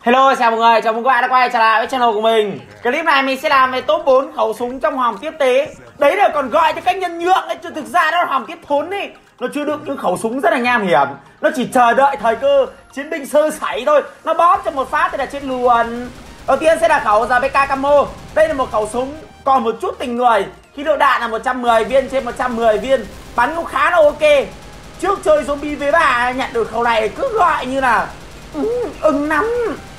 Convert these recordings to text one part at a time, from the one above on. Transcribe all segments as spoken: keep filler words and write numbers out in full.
Hello, chào mọi người, chào mừng các bạn đã quay trở lại với channel của mình. Clip này mình sẽ làm về top bốn khẩu súng trong hòm tiếp tế. Đấy là còn gọi cho cách nhân nhượng ấy, chứ thực ra nó là hòm tiếp thốn đi. Nó chứa đựng những khẩu súng rất là nham hiểm. Nó chỉ chờ đợi thời cơ chiến binh sơ sẩy thôi. Nó bóp cho một phát thì là chết luôn. Đầu tiên sẽ là khẩu rờ pê ca Camo. Đây là một khẩu súng còn một chút tình người. Khí độ đạn là một trăm mười viên trên một trăm mười viên. Bắn cũng khá là ok. Trước chơi zombie vê ba nhận được khẩu này cứ gọi như là ừ, ưng lắm.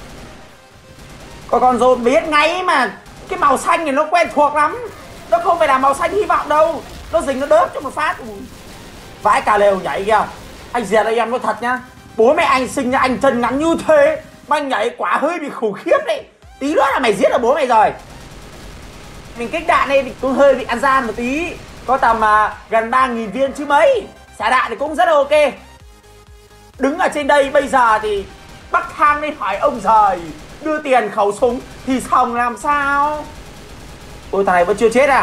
Còn con dồn biết ngay mà cái màu xanh này nó quen thuộc lắm. Nó không phải là màu xanh hy vọng đâu. Nó dính nó đớp cho một phát. Vãi cả lều nhảy kìa. Anh Diệt đây em nói thật nhá. Bố mẹ anh sinh ra anh chân ngắn như thế mà anh nhảy quả hơi bị khủng khiếp đấy. Tí nữa là mày giết được bố mày rồi. Mình kích đạn này thì cũng hơi bị ăn gian một tí. Có tầm uh, gần ba nghìn viên chứ mấy. Xả đạn thì cũng rất là ok. Đứng ở trên đây bây giờ thì Bắc Thang nên hỏi ông rời đưa tiền khẩu súng thì xong làm sao. Ôi thằng này vẫn chưa chết à.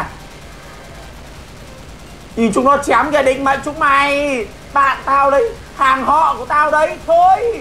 Nhìn chúng nó chém kìa, định mệnh chúng mày. Bạn tao đấy, hàng họ của tao đấy thôi.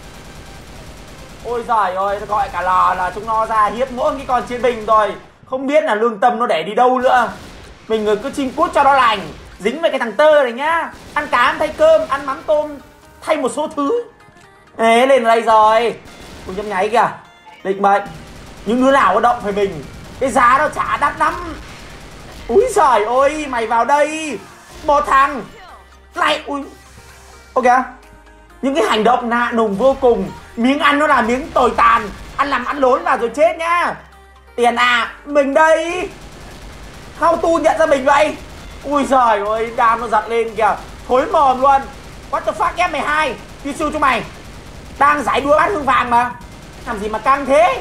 Ôi giời ơi, nó gọi cả lò là chúng nó ra hiếp mỗi cái con chiến binh rồi. Không biết là lương tâm nó để đi đâu nữa. Mình người cứ chim cút cho nó lành. Dính với cái thằng tơ này nhá. Ăn cá ăn thay cơm, ăn mắm tôm thay một số thứ. Ê, lên đây rồi. Ui nhâm nháy kìa. Định mệnh. Những đứa nào có động phải mình. Cái giá nó chả đắt lắm. Úi giời ơi, mày vào đây. Một thằng lại. Ui. Ok. Những cái hành động nạ nùng vô cùng. Miếng ăn nó là miếng tồi tàn. Ăn làm ăn lốn vào rồi chết nhá. Tiền à, mình đây. How to nhận ra mình vậy. Ui giời ơi, đam nó giật lên kìa. Thối mồm luôn. What the fuck F mười hai. Đi siêu cho mày. Đang giải đua bát hương vàng mà. Làm gì mà căng thế.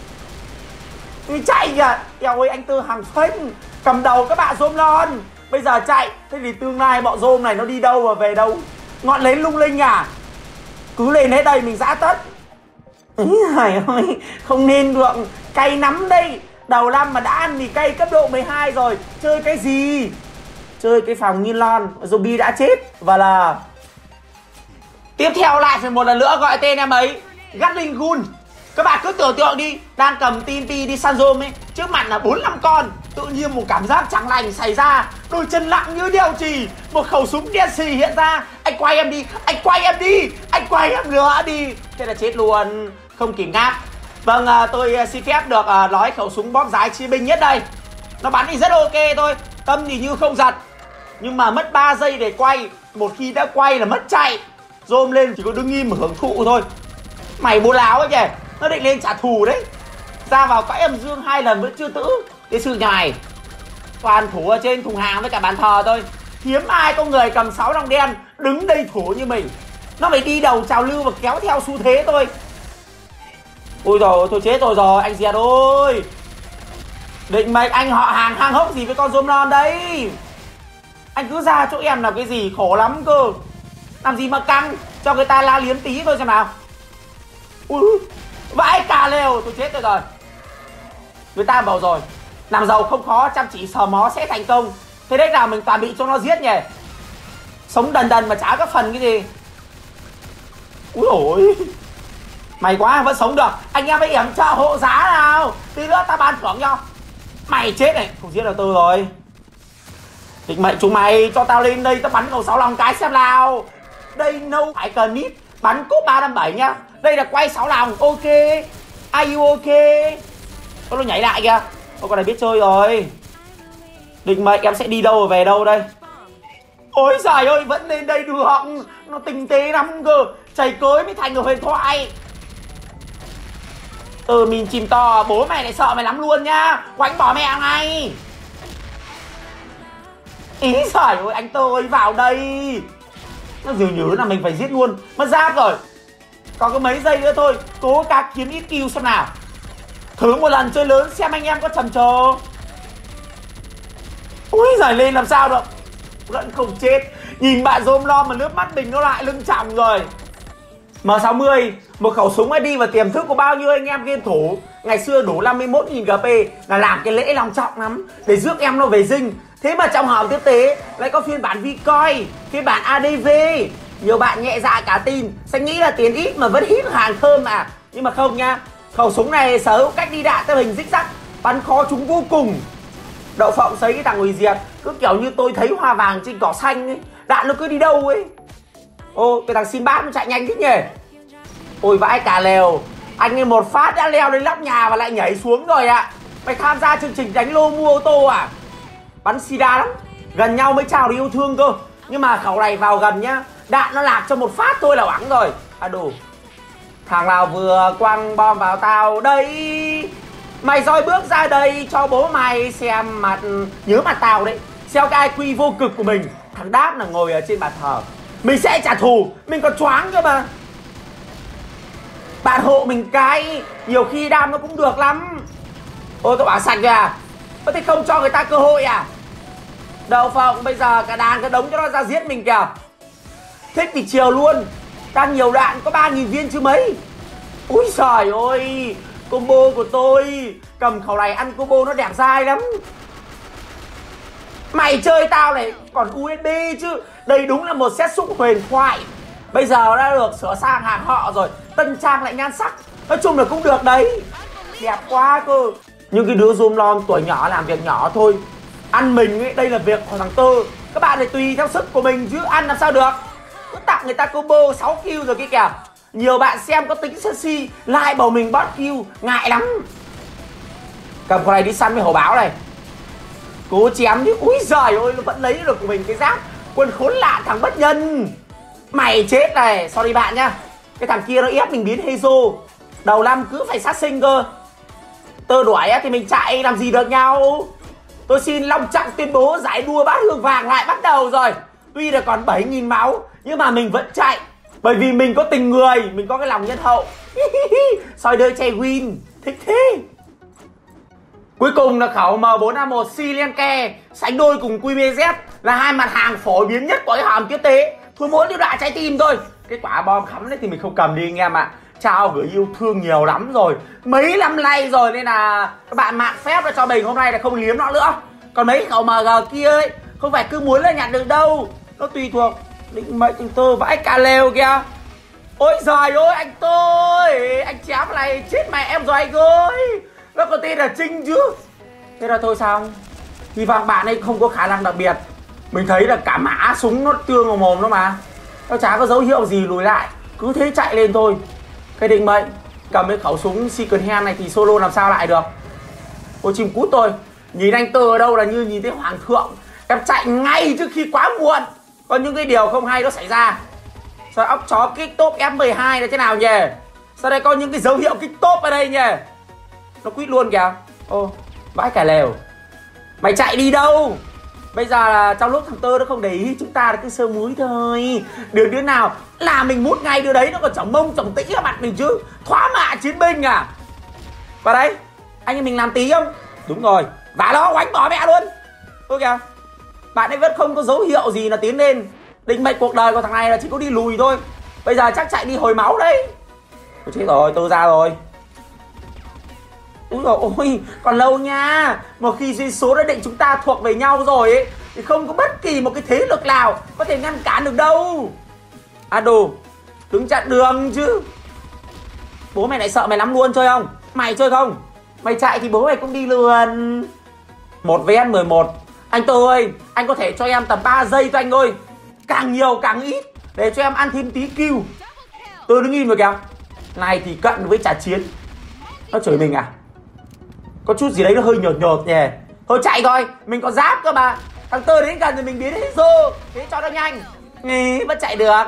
Đi chạy kìa. Eo ơi, anh Tư hàng phênh. Cầm đầu các bạn rôm lon. Bây giờ chạy. Thế thì tương lai bọn rôm này nó đi đâu và về đâu. Ngọn lấy lung linh à. Cứ lên hết đây mình giã tất. Ý trời ơi, không nên được. Cay nắm đây. Đầu năm mà đã ăn thì cay cấp độ mười hai rồi. Chơi cái gì. Chơi cái phòng như lon. Zombie đã chết. Và là tiếp theo lại phải một lần nữa gọi tên em ấy. Gatling Gun. Các bạn cứ tưởng tượng đi. Đang cầm tê en tê đi săn rôm ấy. Trước mặt là bốn năm con. Tự nhiên một cảm giác chẳng lành xảy ra. Đôi chân lặng như đeo chì. Một khẩu súng đen xì hiện ra. Anh quay em đi. Anh quay em đi. Anh quay em nữa đi. Thế là chết luôn. Không kịp ngáp. Vâng, tôi xin phép được nói khẩu súng bóp giái chiến binh nhất đây. Nó bắn thì rất ok thôi. Tâm thì như không giật. Nhưng mà mất ba giây để quay. Một khi đã quay là mất chạy. Rôm lên chỉ có đứng im mà hưởng thụ thôi. Mày bố láo ấy kìa. Nó định lên trả thù đấy. Ra vào cõi âm dương hai lần vẫn chưa tử. Cái sự nhà mày toàn thủ ở trên thùng hàng với cả bàn thờ thôi. Hiếm ai có người cầm sáu đồng đen đứng đây thủ như mình. Nó phải đi đầu trào lưu và kéo theo xu thế thôi. Ôi rồi tôi chết rồi rồi anh Diệt ơi. Định mệnh anh họ hàng hang hốc gì với con rôm non đấy. Anh cứ ra chỗ em làm cái gì khổ lắm cơ. Làm gì mà căng. Cho người ta la liếm tí thôi xem nào. Ui vãi cả lều. Tôi chết rồi rồi. Người ta bảo rồi. Làm giàu không khó, chăm chỉ sờ mó sẽ thành công. Thế đấy nào mình toàn bị cho nó giết nhỉ. Sống đần đần mà chả có phần cái gì. Úi ôi. Mày quá vẫn sống được. Anh em hãy yểm trợ hộ giá nào. Tí nữa ta ban thưởng cho. Mày chết này. Không giết được tôi rồi. Định mệnh chúng mày cho tao lên đây. Tao bắn cầu sáu lòng cái xem nào. Đây no phải cần nít. Bắn cúp ba năm bảy nhá. Đây là quay sáu lòng. Ok. Are you ok. Có nó nhảy lại kìa. Ô con này biết chơi rồi. Định mệnh em sẽ đi đâu và về đâu đây. Ôi giời ơi vẫn lên đây được. Nó tinh tế lắm cơ. Chảy cối mới thành được huyền thoại. Từ mình chìm to. Bố mày lại sợ mày lắm luôn nhá. Quánh bỏ mẹ ngay. Ý giời ơi anh tôi vào đây. Nó dường như là mình phải giết luôn. Mất giáp rồi. Còn có mấy giây nữa thôi. Cố gắng kiếm ít kill xem nào. Thử một lần chơi lớn xem anh em có trầm trồ. Ui giời lên làm sao được. Vẫn không chết. Nhìn bạn rôm lo mà nước mắt mình nó lại lưng trọng rồi. M sáu mươi. Một khẩu súng i đê và tiềm thức của bao nhiêu anh em game thủ. Ngày xưa đủ năm mươi mốt nghìn gi pi là làm cái lễ long trọng lắm. Để rước em nó về dinh. Thế mà trong hòm tiếp tế lại có phiên bản Vcoin, phiên bản a đê vê. Nhiều bạn nhẹ dạ cả tin, sẽ nghĩ là tiền ít mà vẫn hít hàng thơm à. Nhưng mà không nha, khẩu súng này sở hữu cách đi đạn theo hình zig zag, bắn khó chúng vô cùng. Đậu Phộng sấy cái thằng hủy diệt, cứ kiểu như tôi thấy hoa vàng trên cỏ xanh ấy, đạn nó cứ đi đâu ấy. Ô, cái thằng Sinbad nó chạy nhanh thế nhỉ. Ôi vãi cả lều, anh ấy một phát đã leo lên nóc nhà và lại nhảy xuống rồi ạ. À. Mày tham gia chương trình đánh lô mua ô tô à? Bắn sida lắm, gần nhau mới chào được yêu thương cơ. Nhưng mà khẩu này vào gần nhá, đạn nó lạc cho một phát thôi là oẵng rồi. À đủ, thằng nào vừa quăng bom vào tao đây, mày roi bước ra đây cho bố mày xem mặt, nhớ mặt tao đấy. Xeo cái i kiu vô cực của mình. Thằng Đáp là ngồi ở trên bàn thờ, mình sẽ trả thù, mình còn choáng cơ mà. Bạn hộ mình cái, nhiều khi đam nó cũng được lắm. Ôi cậu bảo sạch rồi à? Có thể không cho người ta cơ hội à? Đậu Phộng bây giờ cả đàn cả đống cho nó ra giết mình kìa. Thích thì chiều luôn. Đang nhiều đạn có ba nghìn viên chứ mấy. Úi giời ơi, combo của tôi. Cầm khẩu này ăn combo nó đẹp dai lắm. Mày chơi tao này còn u ét bê chứ. Đây đúng là một set súng huyền thoại. Bây giờ đã được sửa sang hàng họ rồi, tân trang lại nhan sắc. Nói chung là cũng được đấy. Đẹp quá cơ. Nhưng cái đứa zoom lon tuổi nhỏ làm việc nhỏ thôi. Ăn mình ấy, đây là việc của thằng Tơ. Các bạn phải tùy theo sức của mình chứ ăn làm sao được. Cứ tặng người ta combo sáu kill rồi kia kìa. Nhiều bạn xem có tính sexy lại bảo mình bot kill, ngại lắm. Cầm con này đi săn với hổ báo này. Cố chém chứ. Úi giời ơi, nó vẫn lấy được của mình cái giáp quân khốn lạ thằng bất nhân. Mày chết này, sorry bạn nhá. Cái thằng kia nó ép mình biến Hezo. Đầu năm cứ phải sát sinh cơ. Tơ đuổi thì mình chạy làm gì được nhau. Tôi xin long trọng tuyên bố giải đua bát hương vàng lại bắt đầu rồi. Tuy là còn bảy nghìn máu nhưng mà mình vẫn chạy. Bởi vì mình có tình người, mình có cái lòng nhân hậu. Soi đơi chay win, thích thế. Cuối cùng là khẩu M bốn A một Silenke sánh đôi cùng quy bê dét là hai mặt hàng phổ biến nhất của cái hòm tiếp tế. Thôi mỗi điều đạn trái tim thôi. Cái quả bom khắm đấy thì mình không cầm đi anh em ạ. Trao gửi yêu thương nhiều lắm rồi, mấy năm nay rồi, nên là các bạn mạng phép cho mình hôm nay là không liếm nó nữa. Còn mấy khẩu em giê kia ấy, không phải cứ muốn là nhặt được đâu. Nó tùy thuộc định mệnh thằng Tơ vãi cả lều kìa. Ôi giời ơi anh tôi, anh chém này chết mẹ em rồi anh ơi. Nó có tên là Trinh chứ. Thế là thôi xong. Hy vọng bạn ấy không có khả năng đặc biệt. Mình thấy là cả mã súng nó tương vào mồm nó mà. Nó chả có dấu hiệu gì lùi lại, cứ thế chạy lên thôi. Cái định mệnh cầm cái khẩu súng second hand này thì solo làm sao lại được. Ôi chim cút tôi, nhìn anh Tơ ở đâu là như nhìn thấy hoàng thượng. Em chạy ngay trước khi quá muộn. Có những cái điều không hay nó xảy ra. Sao ốc chó kích top F mười hai là thế nào nhỉ? Sao đây có những cái dấu hiệu kích top ở đây nhỉ? Nó quýt luôn kìa. Ô, vãi cả lều. Mày chạy đi đâu? Bây giờ là trong lúc thằng Tơ nó không để ý, chúng ta là cứ sơ múi thôi. Đứa đứa nào là mình mút ngay đứa đấy nó còn chỏng mông chỏng tĩ ở mặt mình chứ. Thoá mạ chiến binh à? Vào đây, anh em mình làm tí không? Đúng rồi, và nó oánh bỏ mẹ luôn. Ôi kìa, bạn ấy vẫn không có dấu hiệu gì là tiến lên. Định mệnh cuộc đời của thằng này là chỉ có đi lùi thôi. Bây giờ chắc chạy đi hồi máu đấy. Ôi chết rồi, Tơ ra rồi. Úi dồi ôi, còn lâu nha. Một khi duyên số đã định chúng ta thuộc về nhau rồi ấy, thì không có bất kỳ một cái thế lực nào có thể ngăn cản được đâu. À đồ, đứng chặn đường chứ. Bố mày lại sợ mày lắm luôn chơi không? Mày chơi không? Mày chạy thì bố mày cũng đi lườn. Một vs mười một. Anh Tơ ơi, anh có thể cho em tầm ba giây thôi anh ơi. Càng nhiều càng ít, để cho em ăn thêm tí kill. Tơ đứng im rồi kìa. Này thì cận với trả chiến. Nó chửi mình à? Có chút gì đấy nó hơi nhột nhột nhỉ. Thôi chạy thôi, mình có giáp cơ mà. Thằng Tơ đến gần thì mình biến hết rô. Thế cho nó nhanh. Nghĩ vẫn chạy được.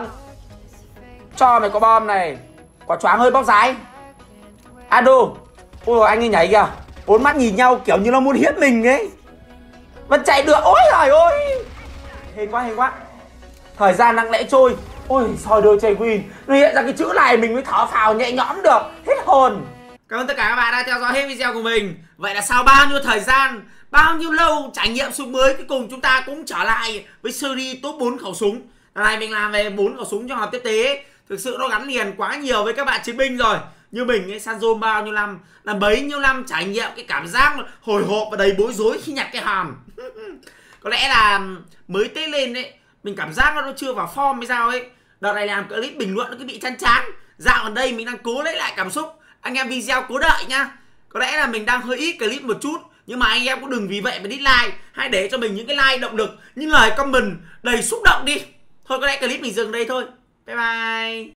Cho mày có bom này. Quả choáng hơi bóc dài. Ado. Ôi anh ấy nhảy kìa. Bốn mắt nhìn nhau kiểu như nó muốn hiếp mình ấy. Vẫn chạy được. Ôi trời ơi. Hên quá hên quá. Thời gian đang lẽ trôi. Ôi soi đôi chơi win. Nó hiện ra cái chữ này mình mới thở phào nhẹ nhõm được. Hết hồn. Cảm ơn tất cả các bạn đã theo dõi hết video của mình. Vậy là sau bao nhiêu thời gian, bao nhiêu lâu trải nghiệm súng mới, cuối cùng chúng ta cũng trở lại với series top bốn khẩu súng. Lần này mình làm về bốn khẩu súng cho hòm tiếp tế. Thực sự nó gắn liền quá nhiều với các bạn chiến binh rồi. Như mình ấy, Sanzo bao nhiêu năm, là bấy nhiêu năm trải nghiệm cái cảm giác hồi hộp và đầy bối rối khi nhặt cái hòm. Có lẽ là mới tết lên ấy, mình cảm giác nó chưa vào form hay sao ấy. Đợt này làm clip bình luận nó cứ bị chán chán. Dạo gần đây mình đang cố lấy lại cảm xúc. Anh em video cố đợi nhá. Có lẽ là mình đang hơi ít clip một chút, nhưng mà anh em cũng đừng vì vậy mà dislike. Hãy để cho mình những cái like động lực, những lời comment đầy xúc động đi. Thôi có lẽ clip mình dừng đây thôi. Bye bye.